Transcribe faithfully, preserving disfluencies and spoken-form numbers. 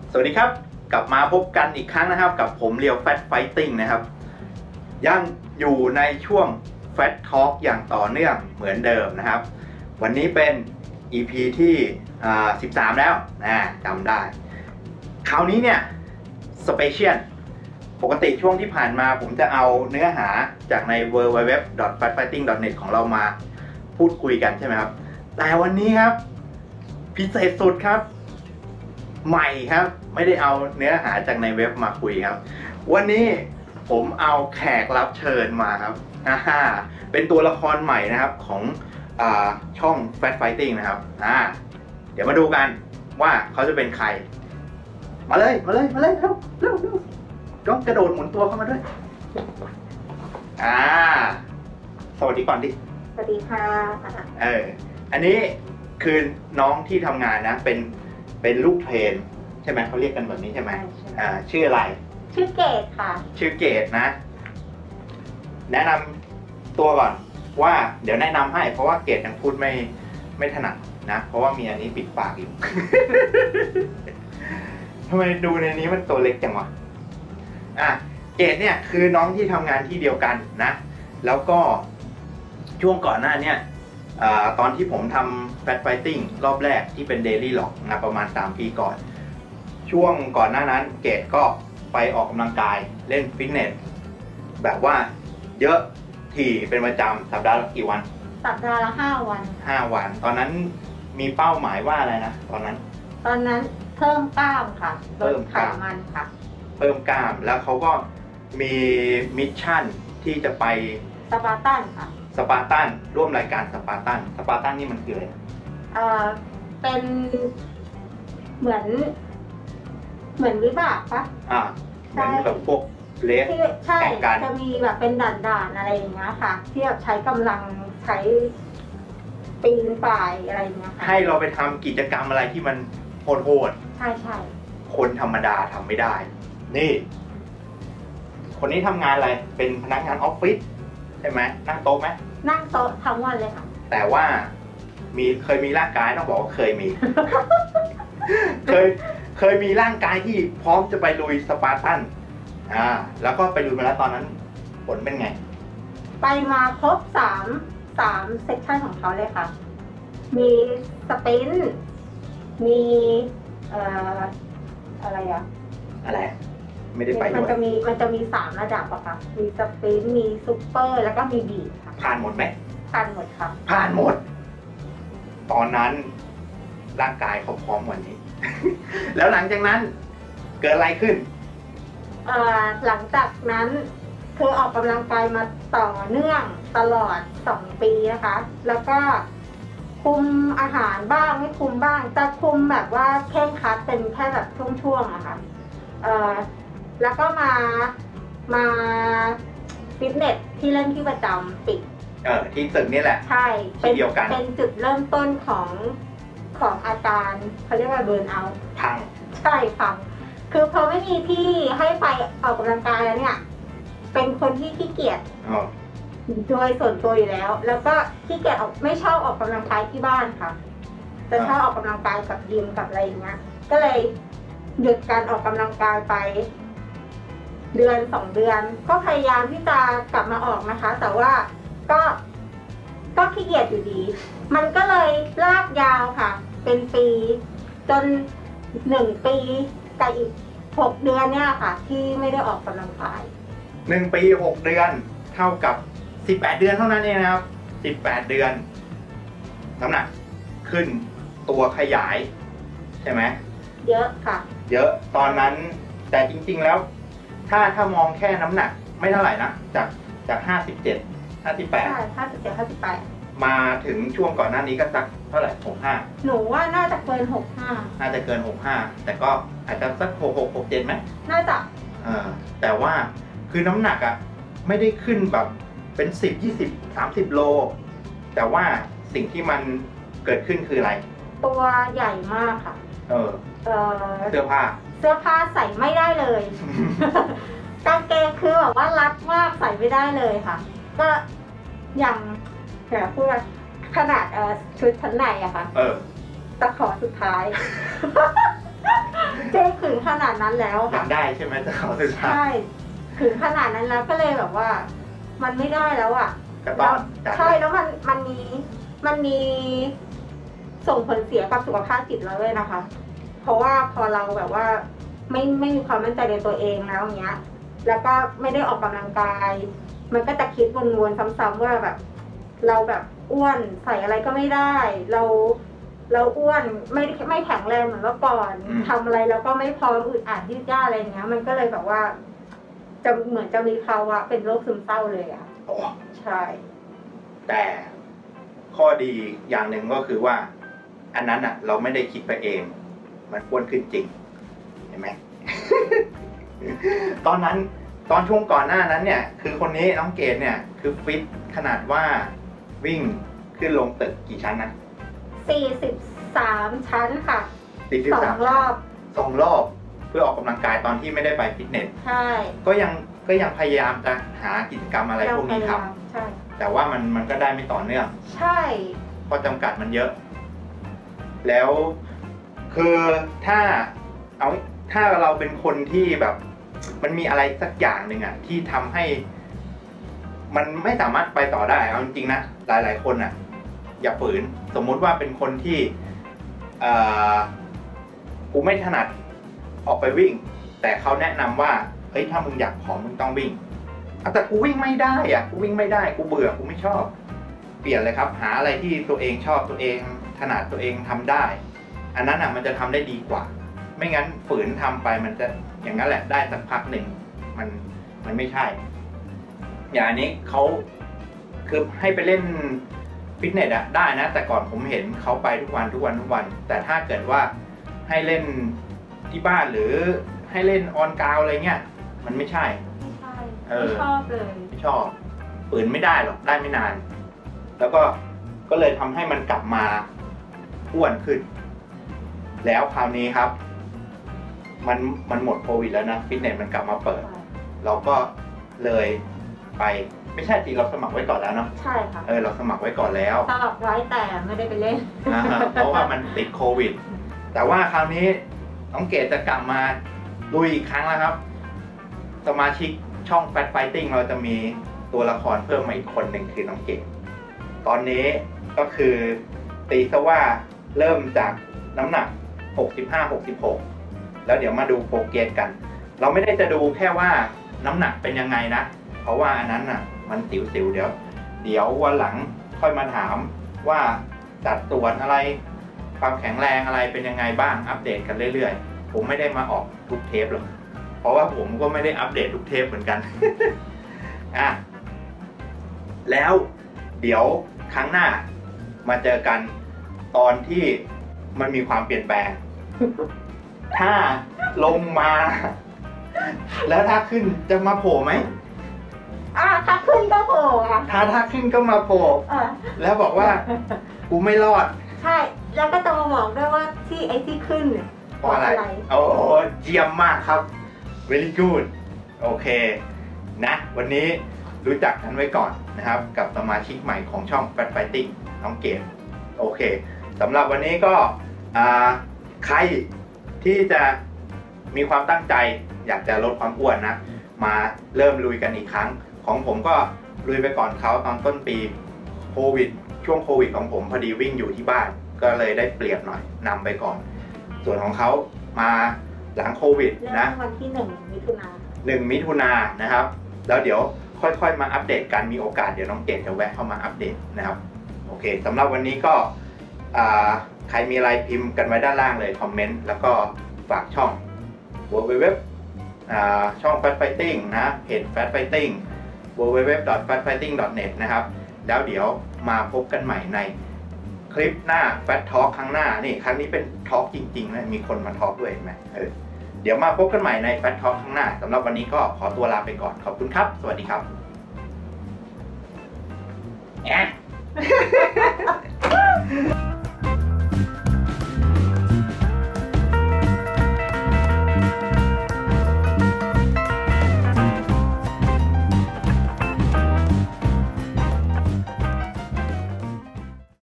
สวัสดีครับกลับมาพบกันอีกครั้งนะครับกับผมเรียวแฟตไฟติ้งนะครับยังอยู่ในช่วงแฟตทอล์กอย่างต่อเนื่องเหมือนเดิมนะครับวันนี้เป็น อี พี ที่สิบสามแล้วนะจำได้คราวนี้เนี่ยสเปเชียลปกติช่วงที่ผ่านมาผมจะเอาเนื้อหาจากใน ดับเบิลยู ดับเบิลยู ดับเบิลยู ดอท แฟต ไฟติ้ง ดอท เน็ต ของเรามาพูดคุยกันใช่ไหมครับแต่วันนี้ครับพิเศษสุดครับใหม่ครับไม่ได้เอาเนื้อหาจากในเว็บมาคุยครับวันนี้ผมเอาแขกรับเชิญมาครับอ่าเป็นตัวละครใหม่นะครับของอ่าช่อง Fat Fighting นะครับอ่าเดี๋ยวมาดูกันว่าเขาจะเป็นใครมาเลยมาเลยมาเลยเร็วเร็วเร็วต้องกระโดดหมุนตัวเข้ามาด้วยอ่าสวัสดีก่อนดิสวัสดีค่ะเอออันนี้คือน้องที่ทำงานนะเป็นเป็นลูกเทรนใช่ไหมเขาเรียกกันแบบนี้ใช่ไหมอ่าชื่ออะไรชื่อเกดค่ะชื่อเกดนะแนะนำตัวก่อนว่าเดี๋ยวแนะนำให้เพราะว่าเกดยังพูดไม่ไม่ถนัดนะเพราะว่ามีอันนี้ปิดปากอยู่ ทำไมดูในนี้มันตัวเล็กจังวะอ่ะเกดเนี่ยคือน้องที่ทำงานที่เดียวกันนะแล้วก็ช่วงก่อนหน้าเนี่ยตอนที่ผมทำ Fat Fighting รอบแรกที่เป็น Daily Log นะประมาณสามปีก่อนช่วงก่อนหน้านั้นเกดก็ไปออกกำลังกายเล่นฟิตเนสแบบว่าเยอะถี่เป็นประจำสัปดาห์ละกี่วันสัปดาห์ละห้าวันห้าวันตอนนั้นมีเป้าหมายว่าอะไรนะตอนนั้นตอนนั้นเพิ่มกล้ามค่ะลดไขมันค่ะเพิ่มกล้ามแล้วเขาก็มีมิชชั่นที่จะไปสปาร์ตันค่ะสปาร์ตันร่วมรายการสปาร์ตันสปาร์ตันนี่มันคืออะไรเอ่อเป็นเหมือนเหมือนวิบากปะอ่าเหมือนแบบพวกเลสใช่จะมีแบบเป็นด่านๆอะไรอย่างเงี้ยค่ะที่แบบใช้กำลังใช้ปีนป่ายอะไรอย่างเงี้ยให้เราไปทำกิจกรรมอะไรที่มันโหดๆใช่ใช่คนธรรมดาทำไม่ได้นี่คนนี้ทำงานอะไรเป็นพนักงานออฟฟิศใช่ไหมนั่งโต๊ะไหมนั่งโต๊ะทั้งวันเลยค่ะแต่ว่ามีเคยมีร่างกายต้องบอกว่าเคยมี เคยเคยมีร่างกายที่พร้อมจะไปลุยสปาร์ตันอ่าแล้วก็ไปลุยมาแล้วตอนนั้นผลเป็นไงไปมาครบสามสามเซสชั่นของเขาเลยค่ะมีสปรินต์มีเอ่ออะไรอะอะไรไม่ได้ไปด้วยมันจะมีมันจะมีสามระดับอะค่ะมีสปรินต์มีซุปเปอร์แล้วก็มีบีทค่ะผ่านหมดไหมผ่านหมดค่ะผ่านหมดตอนนั้นร่างกายเขาพร้อมวันนี้ แล้วหลังจากนั้นเกิดอะไรขึ้นเอ่อหลังจากนั้นคือออกกำลังกายมาต่อเนื่องตลอดสองปีนะคะแล้วก็คุมอาหารบ้างไม่คุมบ้างแต่คุมแบบว่าเคร่งครัดเป็นแค่แบบช่วงๆอะค่ะเอ่อแล้วก็มามาฟิตเนสที่เล่นที่ประจำปิดเออที่ตึกนี่แหละใช่ที่เดียวกันเป็นจุดเริ่มต้นของของอาการเขาเรียกว่าเบิร์นเอาท์พังใช่พังคือพอไม่มีที่ให้ไปออกกำลังกายแล้วเนี่ยเป็นคนที่ขี้เกียจโดยส่วนตัวอยู่แล้วแล้วก็ขี้เกียจออกไม่ชอบออกกำลังกายที่บ้านค่ะจะชอบออกกำลังกายกับยิมกับอะไรอย่างเงี้ยก็เลยหยุดการออกกำลังกายไปเดือนสองเดือนก็พยายามที่จะกลับมาออกนะคะแต่ว่าก็ก็ขี้เกียจอยู่ดีมันก็เลยลากยาวค่ะเป็นปีจนหนึ่งปีกับอีกหกเดือนเนี่ยค่ะที่ไม่ได้ออกกำลังกายหนึ่งปีหกเดือนเท่ากับสิบแปดเดือนเท่านั้นเองนะครับสิบแปดเดือนน้ำหนักขึ้นตัวขยายใช่ไหมเยอะค่ะเยอะตอนนั้นแต่จริงๆแล้วถ้าถ้ามองแค่น้ำหนักไม่เท่าไหร่นะจากจากห้าสิบเจ็ดห้าสิบแปดใช่ห้าสิบเจ็ดห้าสิบแปดมาถึงช่วงก่อนหน้านี้ก็สักเท่าไหร่หกห้าหนูว่าน่าจะเกินหกห้าน่าจะเกินหกห้าแต่ก็อาจจะสักหกหกหกเจ็ดไหมน่าจะเออแต่ว่าคือน้ำหนักอ่ะไม่ได้ขึ้นแบบเป็นสิบยี่สิบสามสิบโลแต่ว่าสิ่งที่มันเกิดขึ้นคืออะไรตัวใหญ่มากค่ะเออเออเสื้อผ้าเสื้อผ้าใส่ไม่ได้เลย กางเกงคือแบบว่ารัดมากใส่ไม่ได้เลยค่ะก็อย่างแบบพูดขนาดชุดชั้นในอะค่ะเออตะขอสุดท้ายเจ๊ขึงขนาดนั้นแล้วอยาค่ะกได้ใช่ไหมจะขอศึกษาใช่ขึงขนาดนั้นแล้วก็เลยแบบว่า มันไม่ได้แล้วอ่ะก็ต้องจัดใช่แล้วมันมันมีมันมีส่งผลเสียกับสุขภาพจิตเราด้วยนะคะ เพราะว่าพอเราแบบว่า ไม่ไม่มีความมั่นใจในตัวเองแล้วอย่างเงี้ย แล้วก็ไม่ได้ออกกำลังกาย มันก็จะคิดวนๆซ้ำๆว่าแบบ เราแบบอ้วนใส่อะไรก็ไม่ได้ เราเราอ้วนไม่ไม่แข็งแรงเหมือนเมื่อก่อนทำอะไรแล้วก็ไม่พร้อมอึดอัดยืดย่าอะไรอย่างเงี้ย มันก็เลยแบบว่า จะเหมือนจะมีภาวะเป็นโรคซึมเศร้าเลยอ่ะโอ้ใช่แต่ข้อดีอย่างหนึ่งก็คือว่า อันนั้นอ่ะ เราไม่ได้คิดไปเอง มันอ้วนขึ้นจริงเห็นไหม ตอนนั้นตอนช่วงก่อนหน้านั้นเนี่ย คือคนนี้น้องเกดเนี่ย คือฟิตขนาดว่าวิ่งขึ้นลงตึกกี่ชั้นนะสี่สิบสามชั้นค่ะสี่สิบสอสาง มรอบสองรอบเพื่อออกกำลังกายตอนที่ไม่ได้ไปฟิตเนสใช่ก็ยังก็ยังพยายามจะหากิจกรรมอะไรพวกนี้ทใช่ำแต่ว่ามันมันก็ได้ไม่ต่อเนื่องใช่ข้อจำกัดมันเยอะ แล้วคือถ้าเอาถ้าเราเป็นคนที่แบบ มันมีอะไรสักอย่างหนึ่งอะที่ทำให้ มันไม่สามารถไปต่อได้เอาจริงๆนะหลายๆคนอะอย่าฝืนสมมุติว่าเป็นคนที่เอ่อกูไม่ถนัดออกไปวิ่ง แต่เขาแนะนำว่าเฮ้ยถ้ามึงอยากผอมมึงต้องวิ่งแต่กูวิ่งไม่ได้อะกูวิ่งไม่ได้กูเบื่อกูไม่ชอบเปลี่ยนเลยครับหาอะไรที่ตัวเองชอบตัวเองถนัดตัวเองทำได้อันนั้นอ่ะมันจะทำได้ดีกว่าไม่งั้นฝืนทำไปมันจะอย่างนั้นแหละได้สักพักหนึ่งมันมันไม่ใช่อย่างอันนี้เขาคือให้ไปเล่นฟิตเนสอะได้นะแต่ก่อนผมเห็นเขาไปทุกวันทุกวันทุกวันแต่ถ้าเกิดว่าให้เล่นที่บ้านหรือให้เล่นออนกราวอะไรเงี้ยมันไม่ใช่ไม่ใช่เออไม่ชอบเลยไม่ชอบฝืนไม่ได้หรอกได้ไม่นาน แล้วก็ก็เลยทำให้มันกลับมาอ้วนขึ้น แล้วคราวนี้ครับ มันมันหมดโควิดแล้วนะฟิตเนสมันกลับมาเปิด เราก็เลยไปไม่ใช่จริงเราสมัครไว้ก่อนแล้วเนาะใช่ค่ะเออเราสมัครไว้ก่อนแล้วสลับไว้แต่ไม่ได้ไปเล่นอ่าเพราะว่ามันติดโควิด แต่ว่าคราวนี้น้องเกดจะกลับมาลุยอีกครั้งแล้วครับ สมาชิกช่อง Fat Fighting เราจะมีตัวละครเพิ่มมาอีกคนหนึ่งคือน้องเกดตอนนี้ก็คือตีซะว่าเริ่มจากน้ำหนักหกสิบห้า หกสิบหกแล้วเดี๋ยวมาดูโปรเกรสกัน เราไม่ได้จะดูแค่ว่าน้ำหนักเป็นยังไงนะเพราะว่าอันนั้นน่ะมันสิวๆเดี๋ยวเดี๋ยววันหลังค่อยมาถามว่าจัดตรวจอะไรความแข็งแรงอะไรเป็นยังไงบ้างอัปเดตกันเรื่อยๆผมไม่ได้มาออกทุกเทปหรอกเพราะว่าผมก็ไม่ได้อัปเดตทุกเทปเหมือนกัน อ่ะแล้วเดี๋ยวครั้งหน้ามาเจอกันตอนที่มันมีความเปลี่ยนแปลง ถ้าลงมา แล้วถ้าขึ้นจะมาโผล่ไหมอ่าถ้าขึ้นก็โผล่ค่ะถ้าถ้าขึ้นก็มาโผล่เออแล้วบอกว่า กูไม่รอดใช่ แล้วก็จะมาบอกด้วยว่าที่ไอ้ที่ขึ้นเนี่ยเพราะอะไรโอ้เยี่ยมมากครับ very good โอเคนะ วันนี้รู้จักกันไว้ก่อนนะครับ กับสมาชิกใหม่ของช่อง Fat Fighting น้องเกดโอเคสำหรับวันนี้ก็ใครที่จะมีความตั้งใจอยากจะลดความอ้วนนะมาเริ่มลุยกันอีกครั้งของผมก็ลุยไปก่อนเขาตอนต้นปีโควิดช่วงโควิดของผมพอดีวิ่งอยู่ที่บ้านก็เลยได้เปรียบหน่อยนำไปก่อนส่วนของเขามาหลังโควิดนะวันที่หนึ่งมิถุนาหนึ่งมิถุนายนนะครับแล้วเดี๋ยวค่อยๆมาอัปเดตกันมีโอกาสเดี๋ยวน้องเกดจะแวะเข้ามาอัปเดตนะครับโอเคสำหรับวันนี้ก็ใครมีอะไรพิมพ์กันไว้ด้านล่างเลยคอมเมนต์แล้วก็ฝากช่อง ดับเบิลยู ดับเบิลยู ดับเบิลยู ช่อง Fat Fighting นะเพจ Fat Fighting ดับเบิลยู ดับเบิลยู ดับเบิลยู ดอท แฟต ไฟติ้ง ดอท เน็ต นะครับแล้วเดี๋ยวมาพบกันใหม่ในคลิปหน้า Fat Talk ครั้งหน้านี่ครั้งนี้เป็นทอล์กจริงๆนะมีคนมาทอล์กด้วยเห็นไหมเออเดี๋ยวมาพบกันใหม่ใน Fat Talk ครั้งหน้าสำหรับวันนี้ก็ขอตัวลาไปก่อนขอบคุณครับสวัสดีครับแอะ